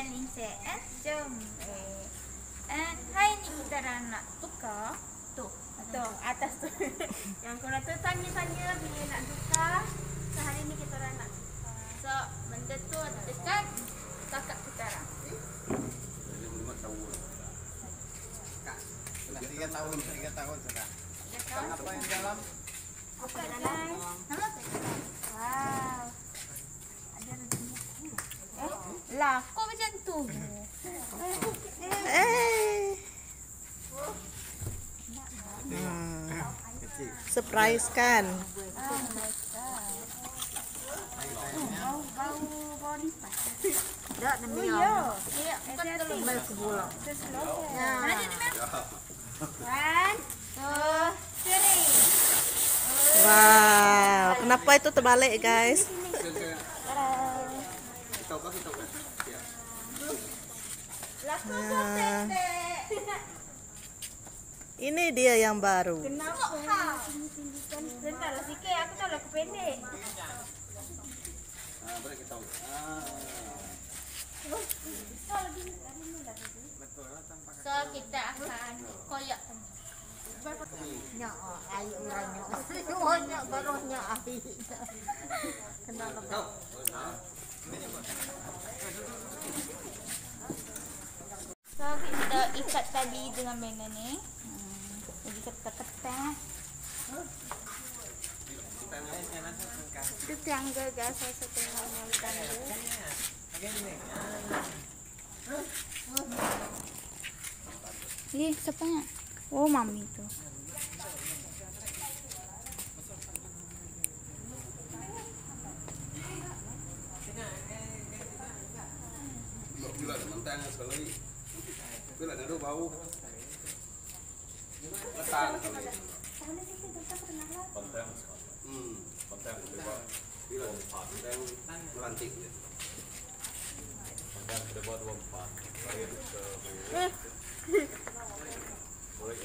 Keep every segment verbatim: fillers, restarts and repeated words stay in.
paling set. Eh, jom. Eh, eh, hari ni kita nak tukar. Tu, tu atas tu. Yang korang tu tanya-tanya bila nak tukar. So hari ni kita orang nak tukar. So benda tu dekat kakak kita orang. lima tahun. Kak, sudah tiga tahun, tiga tahun sudah. Apa yang dalam? Apa dalam? Nama tu? Wow. Ada rezeki. Eh, lah, kok macam tu? Eh. Hmm. Surprise kan? Oh my god. Bau bau bau lipat. Tak demi Oh ya. Ya, hati-hati. Mai sebulan. Ya. Mana dia ni? One, two, three. Wow, kenapa itu terbalik guys? Kita apa kita apa? Ya. Laku Nah. tete. Ini dia yang baru. Kenapa? Sebentar lah sikit, aku tahu laku pendek. Ah, boleh kita tahu. Ah. So kita akan koyak. Nyak air orangnya. Semuanya barunya air. Kenapa? So kita ikat tadi dengan benda ni. Hmm. Jadi ketat-ketat. Itu tangga guys, saya setengah yang tangga. Ni siapa nya? Oh mami tu. Gila mentang sekali. Gila ada bau. Ketan kali. Mentang. Hmm, mentang coba. Gila mentang merantik dia. Mentang sudah buat dua empat. Saya ke boleh.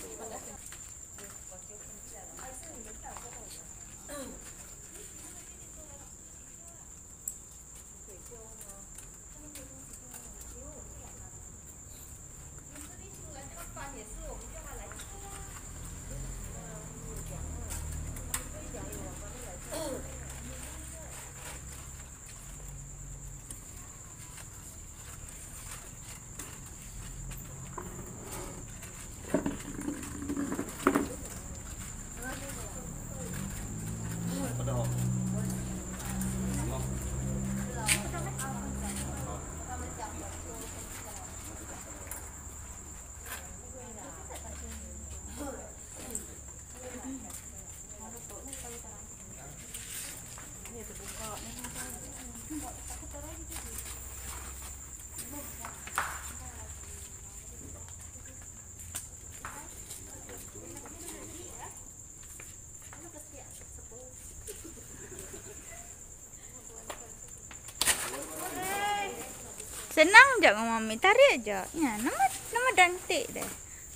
Senang je dengan mami, tarik aja. Ya, nama nama dantik deh.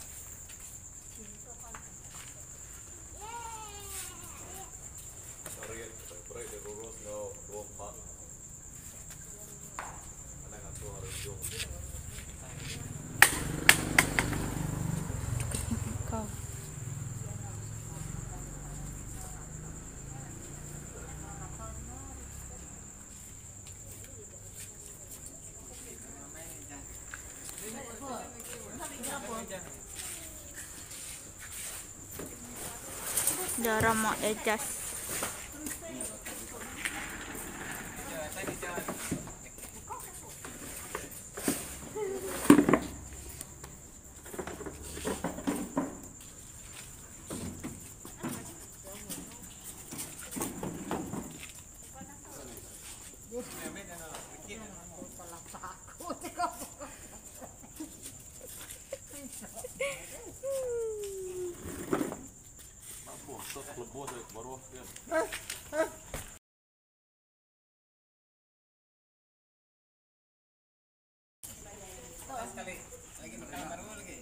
Kau. Cara mau adjust. Sekali lagi makan baru lagi.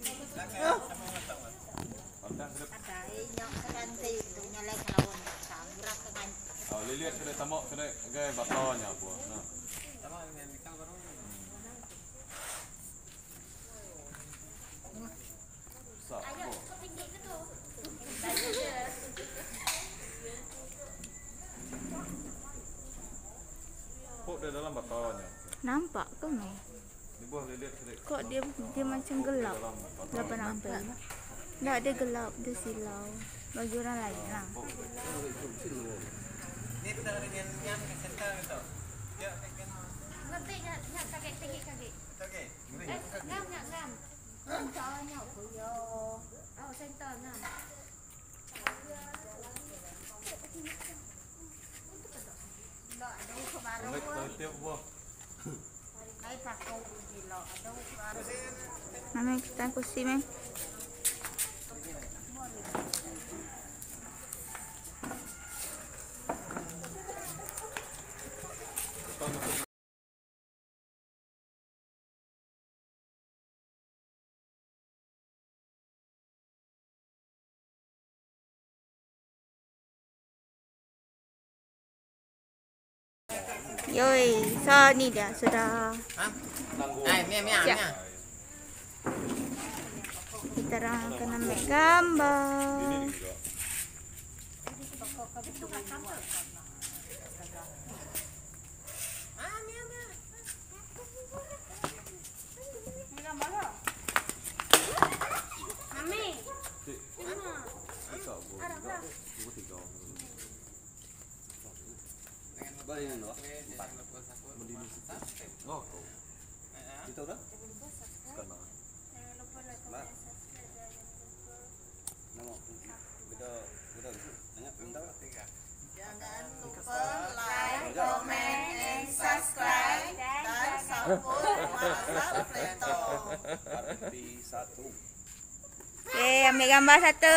Oh, lihat sudah tamak sudah gaya batanya buah. Nah. Tamak dengan ikan baru. nampak tawanya. Nampak ke ni? Di bawah lihat sedikit. Kok dia dia macam gelap? Dapat nampak. Tak, dia gelap, dia silau. Bagi orang lain lah. Ni kita ada yang yang ke center gitu. Ya, kan. Ngerti nak nak kaget tinggi kaget. Okey. Eh, ngam ngam ngam. Centernya apa yo? Oh, center ngam. Lok ada kebaru. Naik tahu tiap buah. Ay, paku di lo. Ada baru. Mami kita kursi meh. Yoi, so ni dia sudah. Ai, mia mia Ya. mia. Kita orang akan ambil gambar. Mami. Bayan no. Oh, Itu dah. sekarang. Nama kita kita banyak minta tiga. Jangan lupa like, comment, and subscribe. Dan support Masa Pleto. Arti satu. Okey, ambil gambar satu.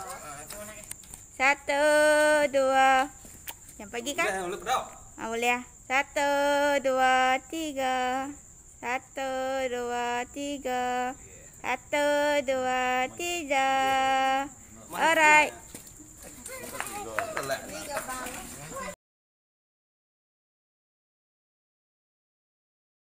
Satu, dua. Yang pergi kan? Jangan lupa dah. Ah, boleh ah. Satu, dua, tiga. Satu, dua, tiga. Satu, dua, tiga. Alright.